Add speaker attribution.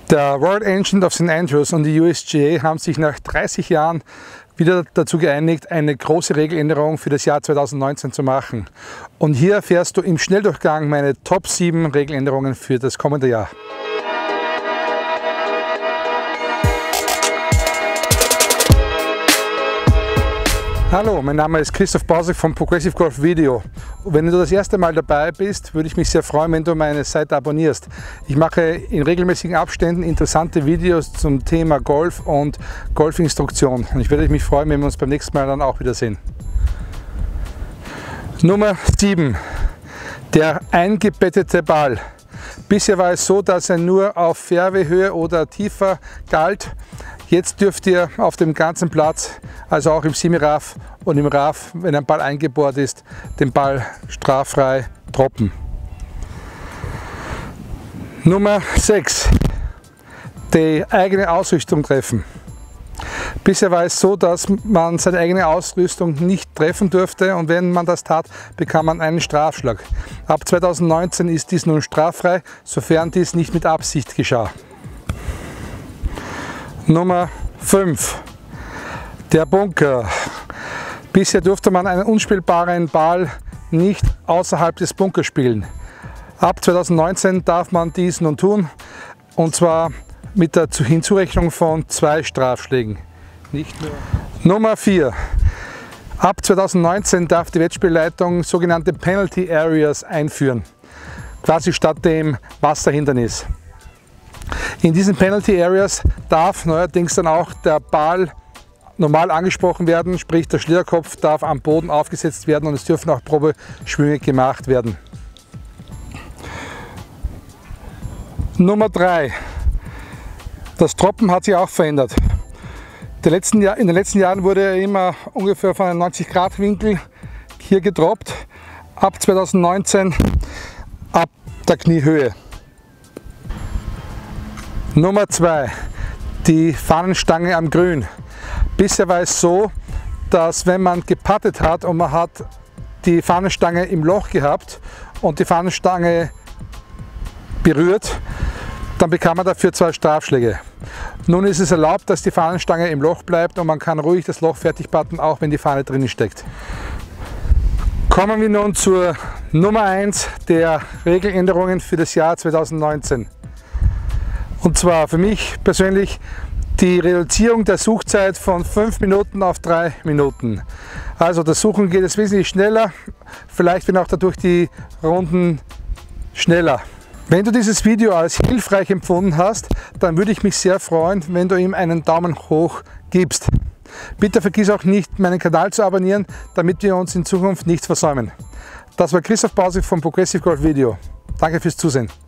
Speaker 1: Der Royal Engine of St. Andrews und die USGA haben sich nach 30 Jahren wieder dazu geeinigt, eine große Regeländerung für das Jahr 2019 zu machen. Und hier erfährst du im Schnelldurchgang meine Top 7 Regeländerungen für das kommende Jahr. Hallo, mein Name ist Christoph Bausek von Progressive Golf Video. Wenn du das erste Mal dabei bist, würde ich mich sehr freuen, wenn du meine Seite abonnierst. Ich mache in regelmäßigen Abständen interessante Videos zum Thema Golf und Golfinstruktion. Und ich würde mich freuen, wenn wir uns beim nächsten Mal dann auch wiedersehen. Nummer 7. Der eingebettete Ball. Bisher war es so, dass er nur auf Fairway-Höhe oder tiefer galt. Jetzt dürft ihr auf dem ganzen Platz, also auch im Semi-Rough und im Rough, wenn ein Ball eingebohrt ist, den Ball straffrei droppen. Nummer 6. Die eigene Ausrüstung treffen. Bisher war es so, dass man seine eigene Ausrüstung nicht treffen durfte und wenn man das tat, bekam man einen Strafschlag. Ab 2019 ist dies nun straffrei, sofern dies nicht mit Absicht geschah. Nummer 5. Der Bunker. Bisher durfte man einen unspielbaren Ball nicht außerhalb des Bunkers spielen. Ab 2019 darf man dies nun tun, und zwar mit der Hinzurechnung von 2 Strafschlägen. Nicht mehr. Nummer 4. Ab 2019 darf die Wettspielleitung sogenannte Penalty Areas einführen, quasi statt dem Wasserhindernis. In diesen Penalty Areas darf neuerdings dann auch der Ball normal angesprochen werden, sprich der Schlitterkopf darf am Boden aufgesetzt werden und es dürfen auch Probeschwünge gemacht werden. Nummer 3. Das Droppen hat sich auch verändert. In den letzten Jahren wurde immer ungefähr von einem 90-Grad-Winkel hier gedroppt. Ab 2019 ab der Kniehöhe. Nummer 2. Die Fahnenstange am Grün. Bisher war es so, dass wenn man geputtet hat und man hat die Fahnenstange im Loch gehabt und die Fahnenstange berührt, dann bekam man dafür 2 Strafschläge. Nun ist es erlaubt, dass die Fahnenstange im Loch bleibt und man kann ruhig das Loch fertig putten, auch wenn die Fahne drin steckt. Kommen wir nun zur Nummer 1 der Regeländerungen für das Jahr 2019. Und zwar für mich persönlich die Reduzierung der Suchzeit von 5 Minuten auf 3 Minuten. Also das Suchen geht es wesentlich schneller, vielleicht werden auch dadurch die Runden schneller. Wenn du dieses Video als hilfreich empfunden hast, dann würde ich mich sehr freuen, wenn du ihm einen Daumen hoch gibst. Bitte vergiss auch nicht, meinen Kanal zu abonnieren, damit wir uns in Zukunft nichts versäumen. Das war Christoph Bausek von Progressive Golf Video. Danke fürs Zusehen.